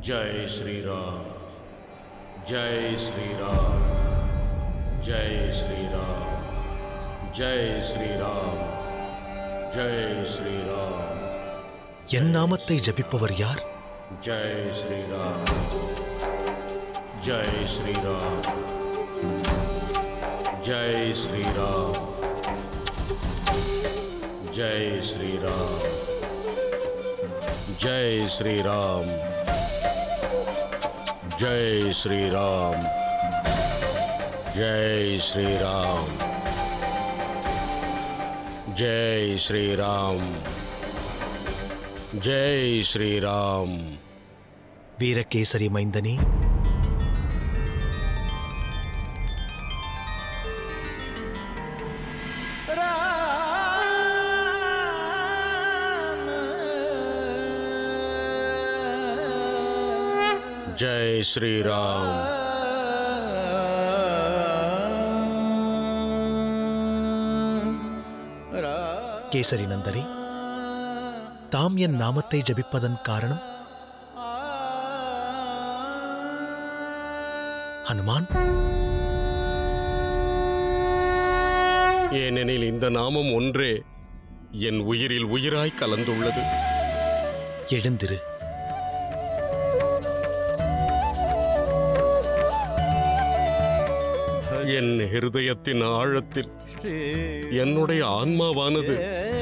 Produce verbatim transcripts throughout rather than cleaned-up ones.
जय श्री राम, जय श्री राम, जय श्री राम, जय श्री राम, जय श्री राम। என் நாமத்தை ஜபிப்பவர் யார்? जय श्री राम, जय श्री राम, जय श्री राम, जय श्री राम, जय श्री राम, जय श्री राम, जय श्री राम, जय श्री राम, जय श्री राम। வீரகேசரி மைந்தனே, जय श्री राम। கேசரி நந்தரே, தாம் என் நாமத்தை ஜபிப்பதன் காரணம்? ஹனுமான், ஏனெனில் இந்த நாமம் ஒன்றே என் உயிரில் உயிராய் கலந்துள்ளது. எழுந்திரு. என் ஹிருதயத்தின் ஆழத்தில் என்னுடைய ஆன்மாவானது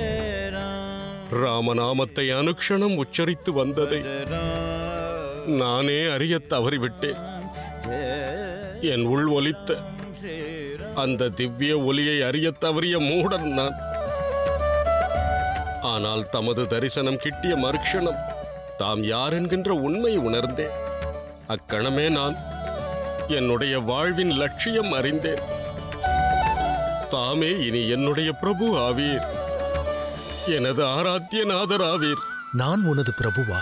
ராமநாமத்தை அனுக்ஷணம் உச்சரித்து வந்ததை நானே அறிய தவறிவிட்டேன். என் உள் ஒலித்த அந்த திவ்ய ஒலியை அறிய தவறிய மூடன் நான். ஆனால் தமது தரிசனம் கிட்டிய மறுக்ஷணம் தாம் யார் என்கின்ற உண்மை உணர்ந்தேன். அக்கணமே நான் என்னுடைய வாழ்வின் லட்சியம் அறிந்தேன். தாமே இனி என்னுடைய பிரபு ஆவீர், எனது ஆராத்தியநாதர் ஆவீர். நான் உனது பிரபுவா?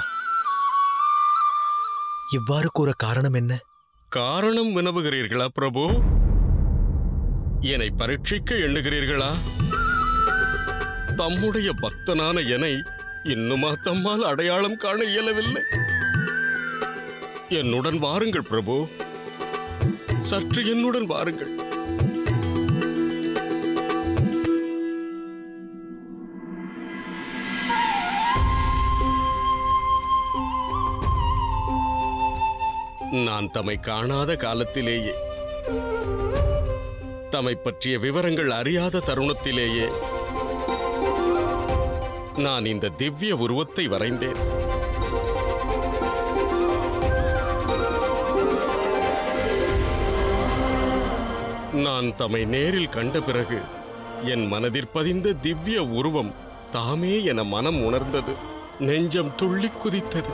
இவ்வாறு கூற காரணம் என்ன? காரணம் வினவுகிறீர்களா பிரபு? என்னை பரீட்சிக்க எண்ணுகிறீர்களா? தம்முடைய பக்தனான என்னை இன்னுமா தம்மால் அடையாளம் காண இயலவில்லை? என்னுடன் வாருங்கள் பிரபு, சற்று என்னுடன் வாருங்கள். நான் தம்மை காணாத காலத்திலேயே, தம்மை பற்றிய விவரங்கள் அறியாத தருணத்திலேயே நான் இந்த திவ்ய உருவத்தை வரைந்தேன். நான் தம்மை நேரில் கண்ட பிறகு என் மனதிற் பதிந்த திவ்ய உருவம் தாமே என மனம் உணர்ந்தது. நெஞ்சம் துள்ளி குதித்தது.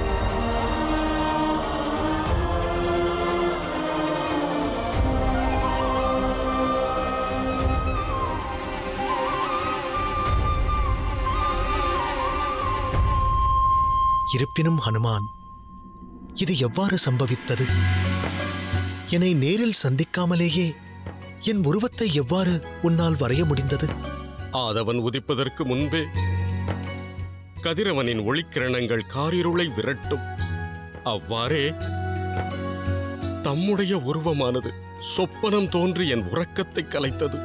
இருப்பினும் ஹனுமான், இது எவ்வாறு சம்பவித்தது? என்னை நேரில் சந்திக்காமலேயே என் உருவத்தை எவ்வாறு உன்னால் வரைய முடிந்தது? ஆதவன் உதிப்பதற்கு முன்பே கதிரவனின் ஒளிக்கிரணங்கள் காரிருளை விரட்டும். அவ்வாறே தம்முடைய உருவமானது சொப்பனம் தோன்றி என் உறக்கத்தை கலைத்தது.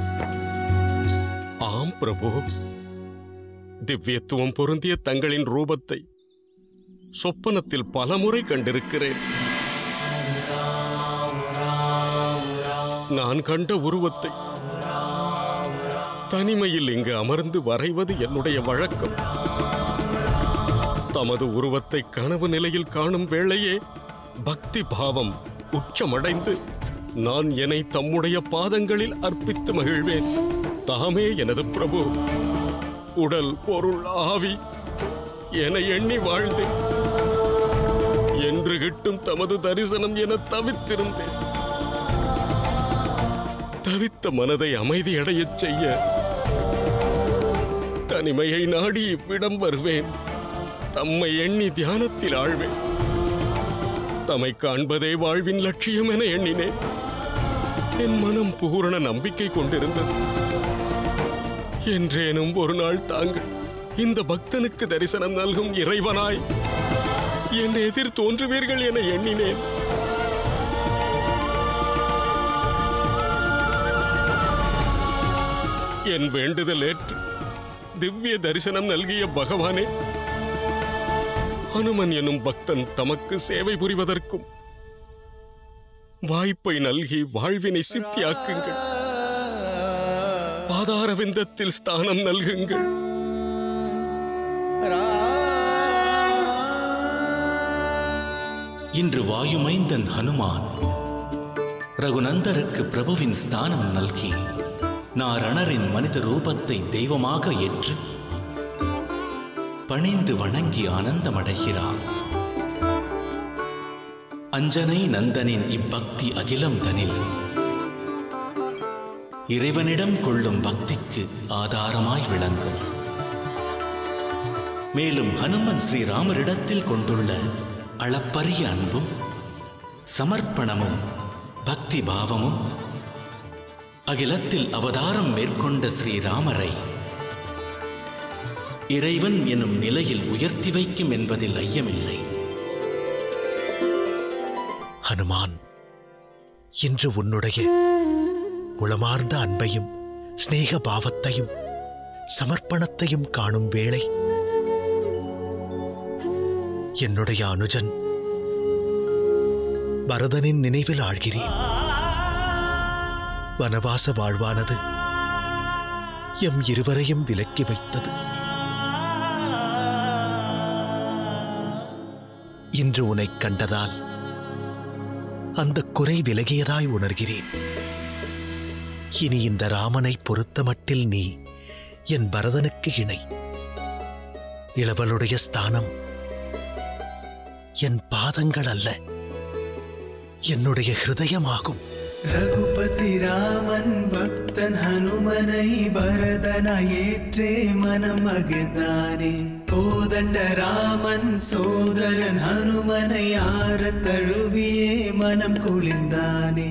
ஆம் பிரபு, திவ்யத்துவம் பொருந்திய தங்களின் ரூபத்தை சொப்பனத்தில் பலமுறை கண்டிருக்கிறேன். நான் கண்ட உருவத்தை தனிமையில் இங்கு அமர்ந்து வரைவது என்னுடைய வழக்கம். தமது உருவத்தை கனவு நிலையில் காணும் வேளையே பக்தி பாவம் உச்சமடைந்து நான் என்னை தம்முடைய பாதங்களில் அர்ப்பித்து மகிழ்வேன். தாமே எனது பிரபு, உடல் பொருள் ஆவி என எண்ணி வாழ்ந்தேன். என்று கிட்டும் தமது தரிசனம் என தவித்திருந்தேன். தவித்த மனதை அமைதியடையச் செய்ய தனிமையை நாடி இவ்விடம் வருவேன். தம்மை எண்ணி தியானத்தில் ஆழ்வேன். தம்மை காண்பதே வாழ்வின் லட்சியம் என எண்ணினேன். என் மனம் பூரண நம்பிக்கை கொண்டிருந்தது. என்றேனும் ஒரு நாள் தாங்கள் இந்த பக்தனுக்கு தரிசனம் நல்கும் இறைவனாய் என் எதிர் தோன்றுவீர்கள் என எண்ணினேன். என் வேண்டுதல் ஏற்று திவ்ய தரிசனம் நல்கிய பகவானே, ஹனுமன் எனும் பக்தன் தமக்கு சேவை புரிவதற்கும் வாய்ப்பை நல்கி வாழ்வினை சித்தியாக்குங்கள். பாதாரவிந்தத்தில் ஸ்தானம் நல்குங்கள். இன்று வாயுமைந்தன் ஹனுமான் ரகுநந்தருக்கு பிரபுவின் ஸ்தானம் நல்கி நாரணரின் மனித ரூபத்தை தெய்வமாக ஏற்று பணிந்து வணங்கி ஆனந்தமடைகிறார். அஞ்சனை நந்தனின் இப்பக்தி அகிலம் தனில் இறைவனிடம் கொள்ளும் பக்திக்கு ஆதாரமாய் விளங்கும். மேலும் ஹனுமன் ஸ்ரீராமரிடத்தில் கொண்டுள்ள அளப்பரிய அன்பும் சமர்ப்பணமும் பக்தி பாவமும் அகிலத்தில் அவதாரம் மேற்கொண்ட ஸ்ரீராமரை இறைவன் எனும் நிலையில் உயர்த்தி வைக்கும் என்பதில் ஐயமில்லை. ஹனுமான், இன்று உன்னுடைய உளமார்ந்த அன்பையும் ஸ்நேக பாவத்தையும் சமர்ப்பணத்தையும் காணும் வேளை என்னுடைய அனுஜன் பரதனின் நினைவில் ஆழ்கிறேன். வனவாச வாழ்வானது எம் இருவரையும் விலக்கி வைத்தது. இன்று உன்னை கண்டதால் அந்த குறை விலகியதாய் உணர்கிறேன். இனி இந்த ராமனை பொறுத்தமட்டில் நீ என் பரதனுக்கு இணை. இளவலுடைய ஸ்தானம் என் பாதங்கள் அல்ல, என்னுடைய ஹிருதயமாகும். ரகுபதி ராமன் பக்தன் ஹனுமனை பரதனாயேற்றே மனம் மகிழ்ந்தானே. கோதண்ட ராமன் சோதரன் ஹனுமனை ஆர தழுவியே மனம் குளிர்ந்தானே.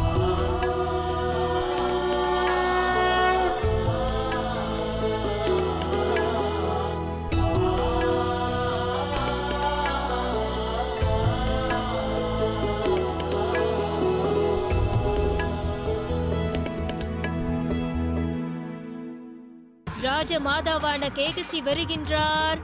ராஜமாதாவான கேகசி வருகின்றார்.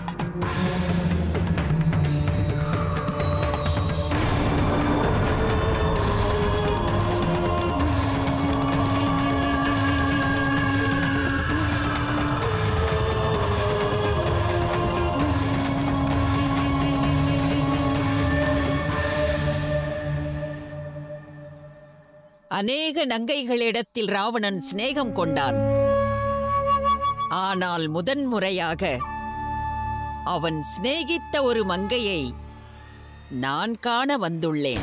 அநேக நங்கைகளிடத்தில் ராவணன் சிநேகம் கொண்டான். ஆனால் முதன்முறையாக அவன் சிநேகித்த ஒரு மங்கையை நான் காண வந்துள்ளேன்.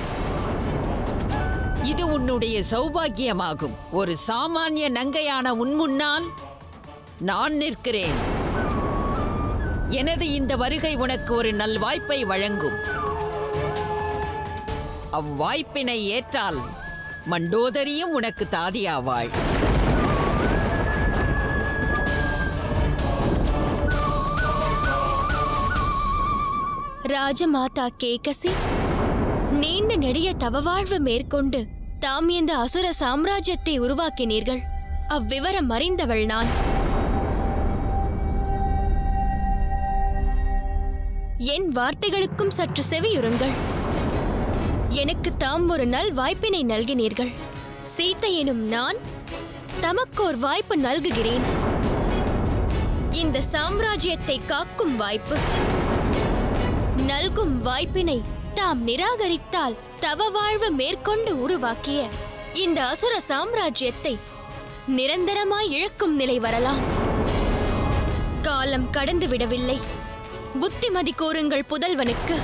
இது உன்னுடைய சௌபாகியமாகும். ஒரு சாமானிய நங்கையான உன் முன்னால் நான் நிற்கிறேன். எனது இந்த வருகை உனக்கு ஒரு நல்வாய்ப்பை வழங்கும். அவ்வாய்ப்பினை ஏற்றால் மண்டோதரியும் உனக்கு தாதியாவாள். ராஜமாதா கேகசி நீண்ட நெடிய தவவாழ்வு மேற்கொண்டு தாம் இந்த அசுர சாம்ராஜ்யத்தை உருவாக்கினீர்கள். அவ்விவரம் அறிந்தவள் நான். என் வார்த்தைகளுக்கும் சற்று செவியுறுங்கள். எனக்கு தாம் ஒரு நல் வாய்ப்பினை நல்கினீர்கள். சீத்தை எனும் நான் தமக்கோர் வாய்ப்பு நல்குகிறேன். இந்த சாம்ராஜ்யத்தை காக்கும் வாய்ப்பு. நல்கும் வாய்ப்பினை தாம் நிராகரித்தால் தவ வாழ்வு மேற்கொண்டு உருவாக்கிய இந்த அசுர சாம்ராஜ்யத்தை நிரந்தரமாய் இழக்கும் நிலை வரலாம். காலம் கடந்து விடவில்லை. புத்திமதி கூறுங்கள் புதல்வனுக்கு.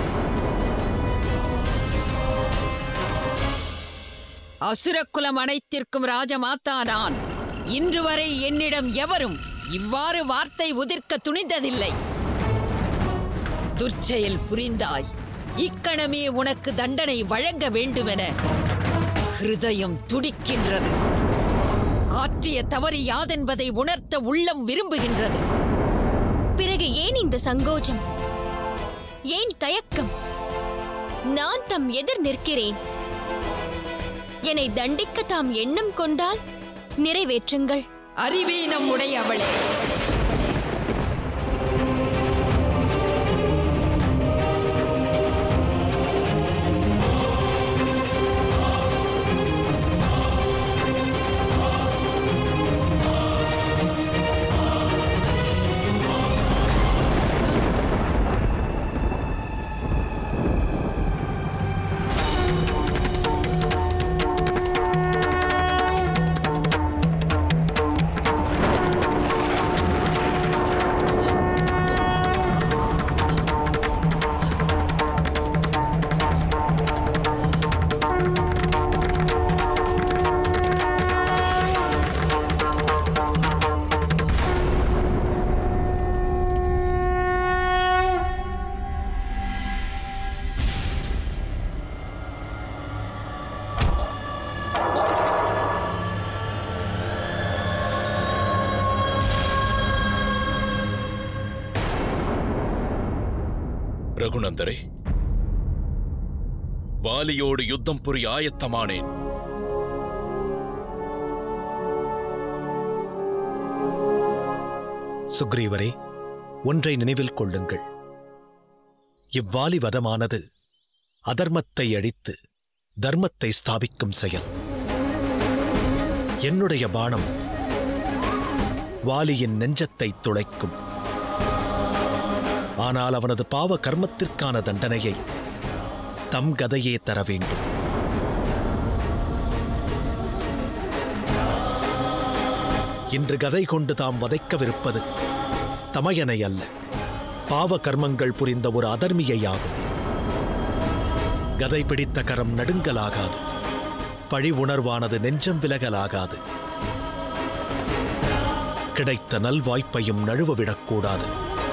அசுரக்குலம் அனைத்திற்கும் ராஜமாதா நான். இன்று வரை என்னிடம் எவரும் இவ்வாறு வார்த்தை உதிர்க்க துணிந்ததில்லை. துர்ச்செயல் புரிந்தாய். இக்கணமே உனக்கு தண்டனை வழங்க வேண்டுமென ஹிருதயம் துடிக்கின்றது. ஆற்றிய தவறு யாதென்பதை உணர்த்த உள்ளம் விரும்புகின்றது. பிறகு ஏன் இந்த சங்கோஜம்? ஏன் தயக்கம்? நான் தம் எதிர் நிற்கிறேன். என்னை தண்டிக்க தாம் எண்ணம் கொண்டால் நிறைவேற்றுங்கள். அறிவே நம்முடைய அவளே. ரகுநந்தரே, வாலியோடு யுத்தம் புரிய ஆயத்தமானேன். சுக்ரீவரே, ஒன்றை நினைவில் கொள்ளுங்கள். இவ்வாலி வதமானது அதர்மத்தை அழித்து தர்மத்தை ஸ்தாபிக்கும் செயல். என்னுடைய பாணம் வாலியின் நெஞ்சத்தை துளைக்கும். ஆனால் அவனது பாவ கர்மத்திற்கான தண்டனையை தம் கதையே தர வேண்டும். இன்று கதை கொண்டு தாம் வதைக்கவிருப்பது தமையனை அல்ல, பாவ கர்மங்கள் புரிந்த ஒரு அதர்மியையாகும். கதை பிடித்த கரம் நடுங்கலாகாது, பழி உணர்வானது நெஞ்சம் விலகலாகாது. கிடைத்த நல்வாய்ப்பையும் நழுவவிடக்கூடாது.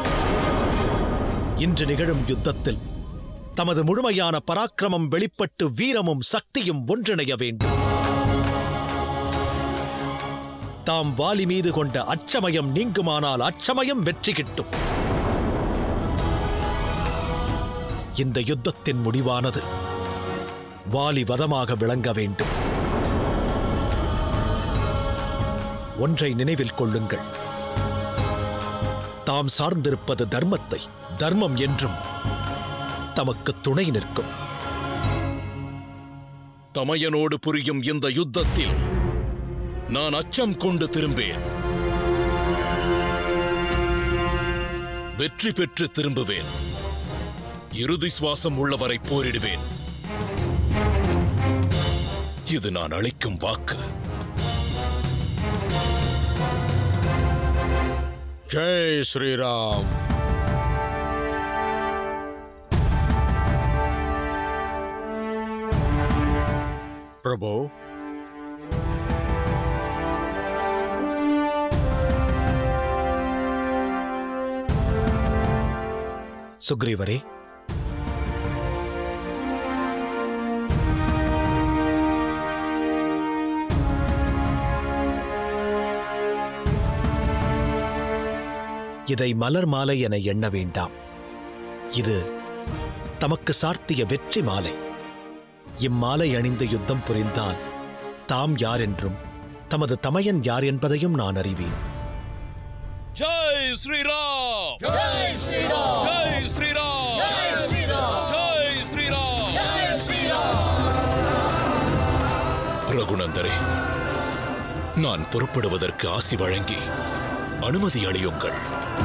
இன்று நிகழும் யுத்தத்தில் தமது முழுமையான பராக்கிரமம் வெளிப்பட்டு வீரமும் சக்தியும் ஒன்றிணைய வேண்டும். தாம் வாலி மீது கொண்ட அச்சமயம் நீங்குமானால் அச்சமயம் வெற்றி கிட்டும். இந்த யுத்தத்தின் முடிவானது வாலி வதமாக விளங்க வேண்டும். ஒன்றை நினைவில் கொள்ளுங்கள். தாம் சார்ந்திருப்பது தர்மத்தை. தர்மம் என்றும் தமக்கு துணை நிற்கும். தமையனோடு புரியும் இந்த யுத்தத்தில் நான் அச்சம் கொண்டு திரும்பேன். வெற்றி பெற்று திரும்புவேன். இறுதி சுவாசம் உள்ளவரை போரிடுவேன். இது நான் அளிக்கும் வாக்கு. ஜெய் ஸ்ரீராம். பிரபு, சுக்ரீவரே, இதை மலர் மாலை என எண்ண வேண்டாம். இது தமக்கு சார்த்திய வெற்றி மாலை. இம்மாலை அணிந்து யுத்தம் புரிந்தால் தாம் யார் என்றும் தமது தமையன் யார் என்பதையும் நான் அறிவேன். ஜெய் ஸ்ரீராம்! ஜெய் ஸ்ரீராம்! ஜெய் ஸ்ரீராம்! ஜெய் ஸ்ரீராம்! ஜெய் ஸ்ரீராம்! ஜெய் ஸ்ரீராம்! ரகுநந்தரே, நான் புறப்படுவதற்கு ஆசி வழங்கி அனுமதி அளியுங்கள்.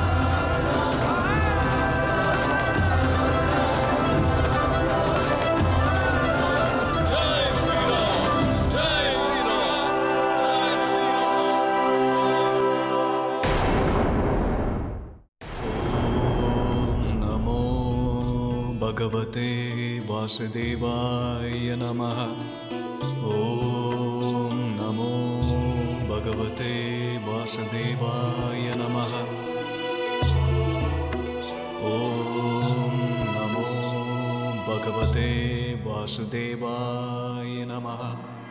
भगवते वासुदेवाय नमः। ॐ नमो भगवते वासुदेवाय नमः। ॐ नमो भगवते वासुदेवाय नमः।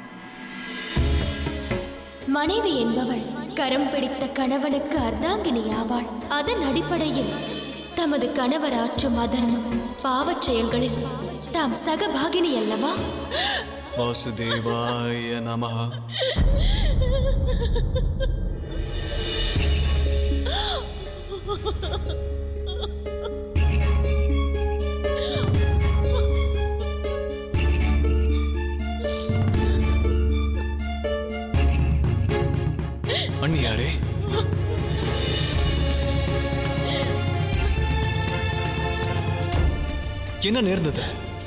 மனைவி என்பவள் கரம் பிடித்த கணவனுக்கு அர்த்தாங்கினியாவாள். அதன் அடிப்படையில் தமது கணவர் ஆற்றும் அதர்மம் பாவச் செயல்களில் தாம் சகபாகினி அல்லவா? வாசுதேவாய நமஹ. அண்ணியாரே, என்ன நேர்ந்தது?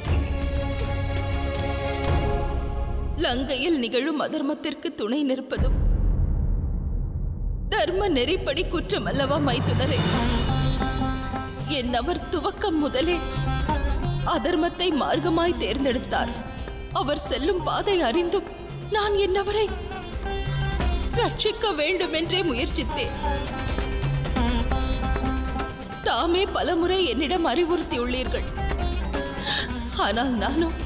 லங்கையில் நிகழும் அதர்மத்திற்கு துணை நிற்பதும் தர்ம நெறிப்படி குற்றம் அல்லவா மைத்துனரே? என் அவர் துவக்கம் முதலே அதர்மத்தை மார்க்கமாய் தேர்ந்தெடுத்தார். அவர் செல்லும் பாதை அறிந்தும் நான் என்னவரை ரட்சிக்க வேண்டும் என்றே முயற்சித்தேன். தாமே பலமுறை என்னிடம் அறிவுறுத்தியுள்ளீர்கள். ஆனால் நானும்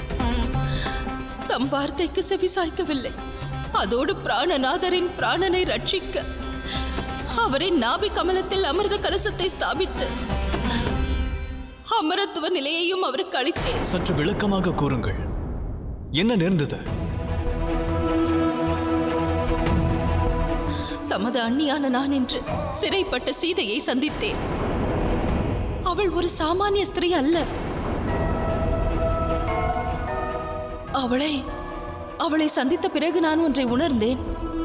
தம் வார்த்தைக்கு செவிசாய்க்கவில்லை. அதோடு பிராணநாதரின் பிராணனை ரட்சிக்க அவரின் நாபி கமலத்தில் அமிர்த கலசத்தை ஸ்தாபித்து அமரத்துவ நிலையையும் அவருக்கு அளித்தேன். சற்று விளக்கமாக கூறுங்கள், என்ன நேர்ந்தது? தமது அண்ணியான நான் என்று சிறைப்பட்ட சீதையை சந்தித்தேன். அவள் ஒரு சாமானிய ஸ்திரீ அல்ல. அவளை அவளை சந்தித்த பிறகு நான் ஒன்றை உணர்ந்தேன்.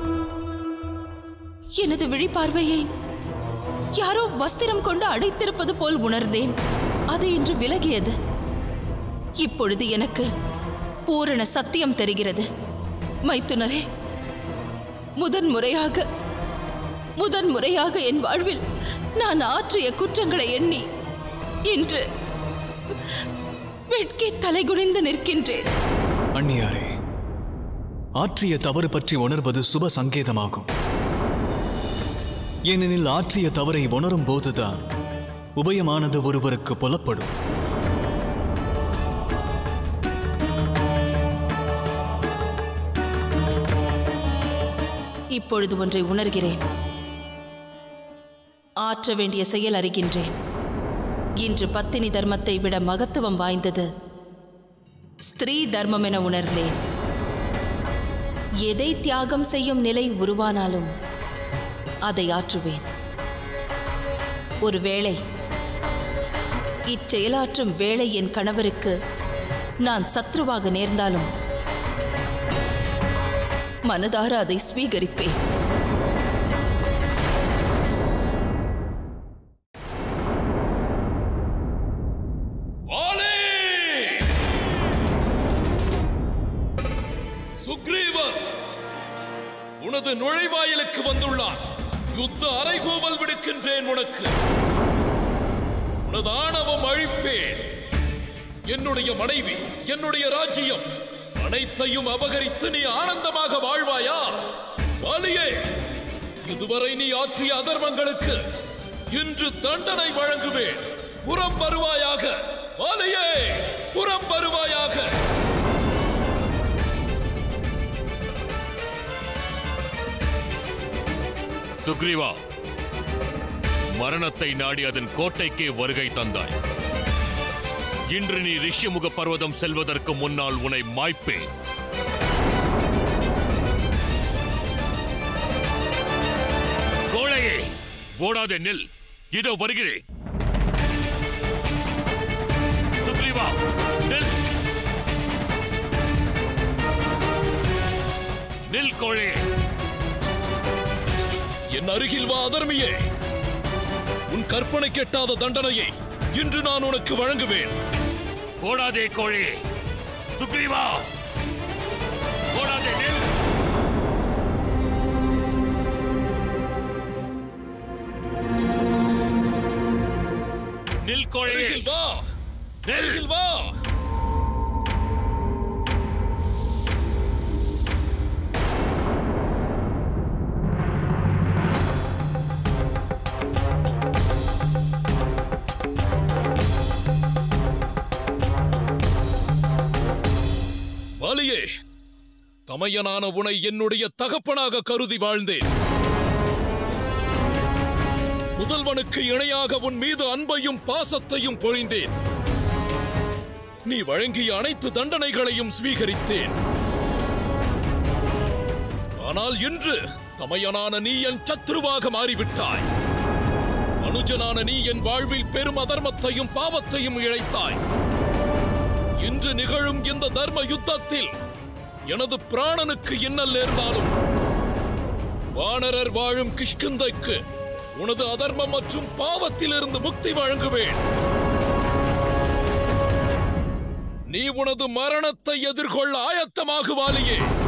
எனது விழிப்பார்வையை யாரோ வஸ்திரம் கொண்டு அடைத்திருப்பது போல் உணர்ந்தேன். அது இன்று விலகியது. இப்பொழுது எனக்கு பூரண சத்தியம் தெரிகிறது. மைத்துனரே, முதன் முறையாக முதன் முறையாக என் வாழ்வில் நான் ஆற்றிய குற்றங்களை எண்ணி இன்று வெட்கி தலைகுனிந்து நிற்கின்றேன். அண்ணியாரே, ஆற்றிய தவறு பற்றி உணர்வது சுப சங்கேதமாகும். ஏனெனில் ஆற்றிய தவறை உணரும் போதுதான் உபயமானது ஒருவருக்கு புலப்படும். இப்பொழுது ஒன்றை உணர்கிறேன். ஆற்ற வேண்டிய செயல் அறிகின்றேன். இன்று பத்தினி தர்மத்தை விட மகத்துவம் வாய்ந்தது ஸ்திரீ தர்மம் என உணர்ந்தேன். எதை தியாகம் செய்யும் நிலை உருவானாலும் அதை ஆற்றுவேன். ஒருவேளை இச்செயலாற்றும் வேளை என் கணவருக்கு நான் சத்ருவாக நேர்ந்தாலும் மனதார அதை ஸ்வீகரிப்பேன். சுக்ரீவன் உனது நுழைவாயிலுக்கு வந்துள்ளான். யுத்த அறைகூவல் விடுக்கின்றேன். உனக்கு உனது ஆணவம் அழிப்பேன். என்னுடைய மனைவி, என்னுடைய ராஜ்யம் அனைத்தையும் அபகரித்து நீ ஆனந்தமாக வாழ்வாயா? வாலியே, இதுவரை நீ ஆற்றிய அதர்மங்களுக்கு இன்று தண்டனை வழங்குவேன். புறம் வருவாயாக. வாலியே, புறம் வருவாயாக. சுக்ரீவா, மரணத்தை நாடி அதன் கோட்டைக்கே வருகை தந்தாய். இன்று நீ ரிஷிமுக பர்வதம் செல்வதற்கு முன்னால் உன்னை மாய்ப்பேன். கோழையே, ஓடாதே, நில். இதோ வருகிறேன். சுக்ரீவா, நில். நில் கோழையே. என் அருகில் வா அதர்மியே. உன் கற்பனை கெட்டாத தண்டனையை இன்று நான் உனக்கு வழங்குவேன். ஓடாதே கோழையே. சுக்ரீவா, ஓடாதே, நில். நில் கோழையே. வா, நில். வா. வாலியே, தமையனான உன்னை என்னுடைய தகப்பனாக கருதி வாழ்ந்தேன். முதல்வனுக்கு இணையாக உன் மீது அன்பையும் பாசத்தையும் பொழிந்தேன். நீ வழங்கிய அனைத்து தண்டனைகளையும் ஸ்வீகரித்தேன். ஆனால் இன்று தமையனான நீ என் சத்ருவாக மாறிவிட்டாய். அனுஜனான நீ என் வாழ்வில் பெரும் அதர்மத்தையும் பாவத்தையும் இழைத்தாய். இன்று நிகழும் இந்த தர்ம யுத்தத்தில் எனது பிராணனுக்கு இன்னல் நேர்ந்தாலும் வானரர் வாழும் கிஷ்கிந்தைக்கு உனது அதர்மம் மற்றும் பாவத்திலிருந்து முக்தி வழங்குவேன். நீ உனது மரணத்தை எதிர்கொள்ள ஆயத்தமாகுவாலியே.